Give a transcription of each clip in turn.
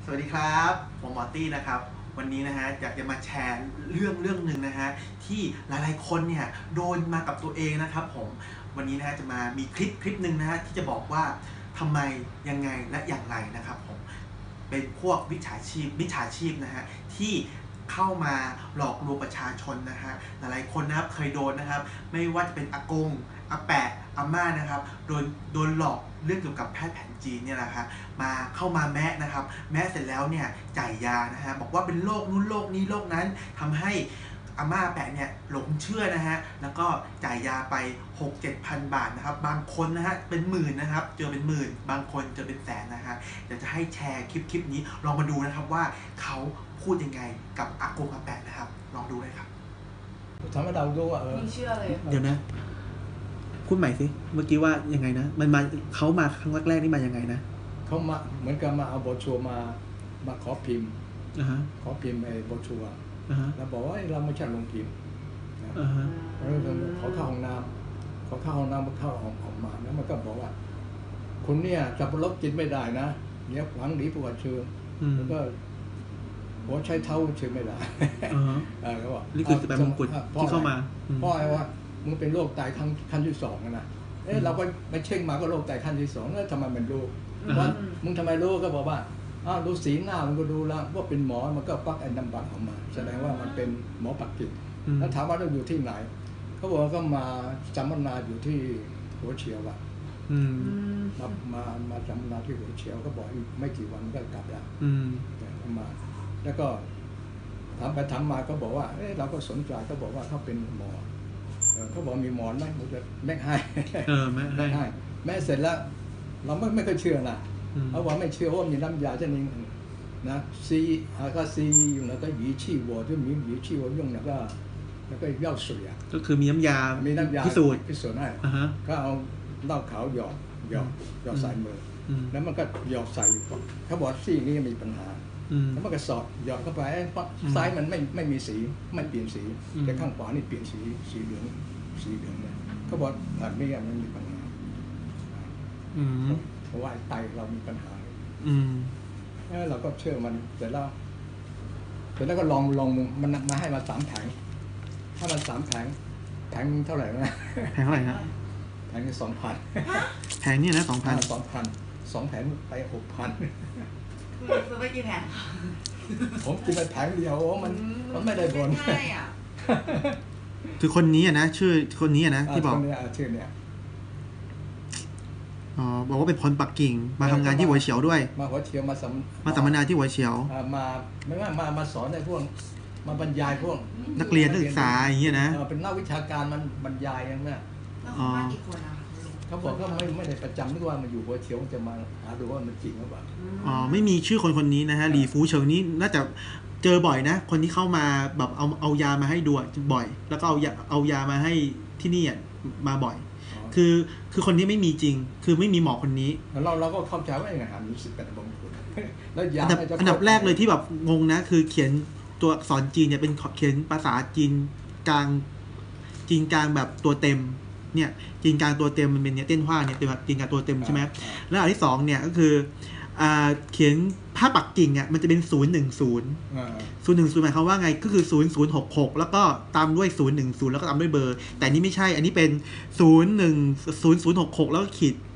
สวัสดีครับผมหมอตี้นะครับวันนี้นะฮะอยากจะมาแชร์เรื่องหนึ่งนะฮะที่หลายๆคนเนี่ยโดนมากับตัวเองนะครับผมวันนี้นะฮะจะมามีคลิปหนึ่งนะฮะที่จะบอกว่าทำไมยังไงและอย่างไรนะครับผมเป็นพวกมิจฉาชีพนะฮะที่เข้ามาหลอกลวงประชาชนนะฮะหลายๆคนนะครับเคยโดนนะครับไม่ว่าจะเป็นอากงอาแปะอาม่านะครับโดนหลอกเรื่องเกี่ยวกับแพทย์แผนจีนเนี่ยแหละครับเข้ามาแมะนะครับแมะเสร็จแล้วเนี่ยจ่ายยานะฮะบอกว่าเป็นโรคนู้นโรคนี้โรคนั้นทำให้อาม่าแปะเนี่ยหลงเชื่อนะฮะแล้วก็จ่ายยาไป 6-7,000 บาทนะครับบางคนนะฮะเป็นหมื่นนะครับเจอเป็นหมื่นบางคนเจอเป็นแสนนะฮะอยากจะให้แชร์คลิปนี้ลองมาดูนะครับว่าเขาพูดยังไงกับอากงอาแปะนะครับลองดูเลยครับทำให้เราดูว่าไม่เชื่อเลยเดี๋ยวนะพูดใหม่สิเมื่อกี้ว่ายังไงนะมันมาเขามาครั้งแรกๆนี่มายังไงนะเขามาเหมือนกับมาเอาโบชัวมาขอพิมพ์ขอพิมพ์ไอ้โบชัวแล้วบอกว่าเราไม่ใช่ลงพิมพ์แล้วขอเข้าห้องน้ำมาเข้าออกมาแล้วมันก็บอกว่าคุณเนี่ยจับรถกินไม่ได้นะเนี่ยหวังดีประวัติเชิญแล้วก็หัวใช้เท้าเชิญไม่ได้เขาบอกนี่คือแต่มงกุฎที่เข้ามาเพราะไอ้ว่ามึงเป็นโรคไตขั้นที่สองนะเราก็ไปเช็คมาก็โรคไตขั้นที่สองแล้วทำไมมันรู้ว่ามึงทำไมรู้ก็บอกว่าดูสีหน้ามันก็ดูแล้วว่าเป็นหมอมันก็ปักไอ้น้ำบัตรออกมาแสดงว่ามันเป็นหมอปักกิ่งแล้วถามว่าเราอยู่ที่ไหนเขาบอกว่าก็มาจำมนาอยู่ที่หัวเฉียวอ่ะมาจำมนาที่หัวเฉียวก็บอกอีกไม่กี่วันก็กลับแล้วมาแล้วก็ถามไปถามมาก็บอกว่าเราก็สนใจก็บอกว่าเขาเป็นหมอเขาบอกมีหมอนไหมผมจะแม่ให้แม่ให้แม่เสร็จแล้วเราไม่เคยเชื่อนะเขาบอกไม่เชื่อว่ามีน้ำยา这นี้นะก็ซีอยู่แล้วก็仪器我就มี仪器我用那个药水啊ก็คือมีน้ำยาพิสูจน์ให้ก็เอาเหล้าขาวหยอดใส่มือแล้วมันก็หยอดใส่เขาบอกซี่นี้มีปัญหาแล้วมันก็สอดหยอดเข้าไปเพราะซ้ายมันไม่มีสีไม่เปลี่ยนสีแต่ข้างขวานี่เปลี่ยนสีเหลืองเนี่ยเขาบอกอันนี้มันมีปัญหาเพราะว่าไตเรามีปัญหาเราก็เชื่อมันเสร็จแล้วก็ลองมันมาให้มา3 แผงถ้ามัน3 แผงเท่าไหร่นะแผงเท่าไหร่นะแผงนี่2,000 แผงนี่นะ 2,000 2 แผงไป 6,000 ซื้อไปกี่แผงผมกินไปแผงเดียวมันไม่ได้ผลคือคนนี้นะชื่อคนนี้นะที่บอกชื่อเนี่ยบอกว่าเป็นคนปักกิ่งมาทำงานที่หัวเฉียวด้วยมาหัวเฉียวมาสัมมนาที่หัวเฉียวมาสอนในพวกมาบรรยายพวกนักเรียนนักศึกษาอย่างเงี้ยนะเป็นนักวิชาการมันบรรยายอย่างนี้เขาบอกก็ไม่ได้ประจำนึกว่ามันอยู่หัวเฉียวจะมาหาดูว่ามันจริงหรือเปล่าไม่มีชื่อคนนี้นะฮะหลี่ฟูเฉิงนี้น่าจะเจอบ่อยนะคนที่เข้ามาแบบเอายามาให้ดูบ่อยแล้วก็เอายามาให้ที่นี่มาบ่อยคือคนนี้ไม่มีจริงคือไม่มีหมอคนนี้เราก็เข้าใจว่าอย่างไรหารู้สึกเป็นบางคนแล้วอันดับแรกเลยที่แบบงงนะคือเขียนตัวอักษรจีนเนี่ยเป็นเขียนภาษาจีนกลางแบบตัวเต็มเนี่ยจีนกลางตัวเต็มมันเป็นเนี่ยเต้นว่าเนี่ยเป็นแบบจีนกลางตัวเต็มใช่ไหมแล้วอันที่2เนี่ยก็คือเขียนภาพปักกิ่งเนี่ยมันจะเป็น010หมายความว่าไงก็คือ0066แล้วก็ตามด้วย010แล้วก็ตามด้วยเบอร์แต่นี่ไม่ใช่อันนี้เป็น0100066แล้วก็ขีด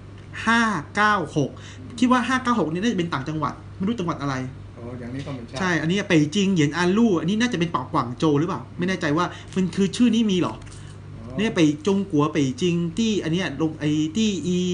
596คิดว่า596นี่น่าจะเป็นต่างจังหวัดไม่รู้จังหวัดอะไรอย่างนี้ก็ไม่ใช่อันนี้เป่ยจิงเหยียนอันลู่อันนี้น่าจะเป็นกวางโจวหรือเปล่าไม่แน่ใจว่ามันคือชื่อนี้มีหรอเนี่ยไปจงกัวเป่ยจิงที่อันนี้ลงไอ้ที่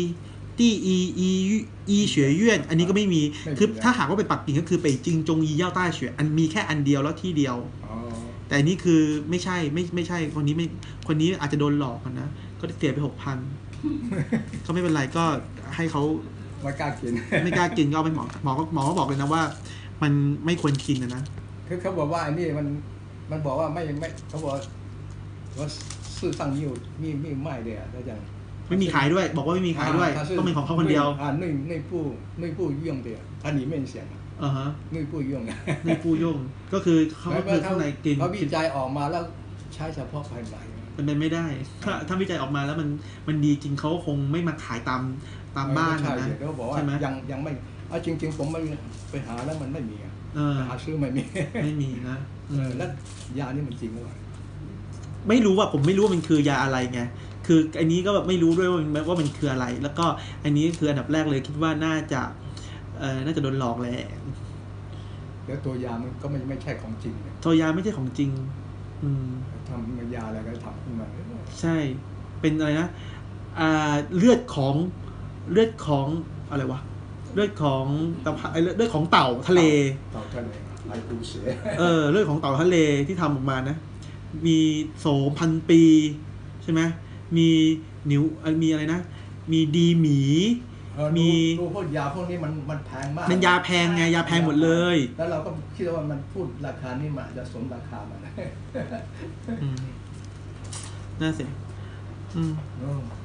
อีเฉวยเยื่นอันนี้ก็ไม่มีคือถ้าหากว่าเป็นปักกิ่งก็คือเป่ยจิงจงอีเย่าต้าเฉวยอันมีแค่อันเดียวแล้วที่เดียวแต่นี่คือไม่ใช่คนนี้อาจจะโดนหลอกนะก็เสียไป 6,000 ก็ไม่เป็นไรก็ให้เขาไม่กล้ากินก็ไปหมอก็บอกเลยนะว่ามันไม่ควรกินนะคือเขาบอกว่าอันนี้มันบอกว่าไม่เขาบอกว่าซื้อตั้งนิ้วมีไม่เลยแล้วอย่างไม่มีขายด้วยบอกว่าไม่มีขายด้วยต้องเป็นของเขาคนเดียว内部用的它里面写内部用内部用ก็คือเขาคือข้างในกินเขาวิจัยออกมาแล้วใช้เฉพาะภายในมันเป็นไม่ได้ถ้าวิจัยออกมาแล้วมันดีจริงเขาคงไม่มาขายตามบ้านนะเขาบอกว่ายังไม่จริงๆผมไปหาแล้วมันไม่มีหาซื้อไม่มีไม่มีนะแล้วยานี่มันจริงหรือเปล่าไม่รู้ว่าผมไม่รู้ว่ามันคือยาอะไรไงคืออันนี้ก็แบบไม่รู้ด้วยว่ามันคืออะไร แล้วก็อันนี้คืออันดับแรกเลยคิดว่าน่าจะโดนหลอกแหละแล้วตัวยามันก็ไม่ใช่ของจริงเนี่ยตัวยาไม่ใช่ของจริงทำยาอะไรก็ทำขึ้นมาใช่เป็นอะไรนะเลือดของอะไรวะเลือดของเลือดของเต่าทะเลไอปูเสือเลือดของเต่าทะเลที่ทำออกมานะมี2,000 ปีใช่ไหมมีมีอะไรนะมีดีหมีมีพวกยาพวกนี้มันแพงมากมันยาแพงไงยาแพงหมดเลยแล้วเราก็คิดว่ามันพูดราคานี่มันจะสมราคามันน่าเสีย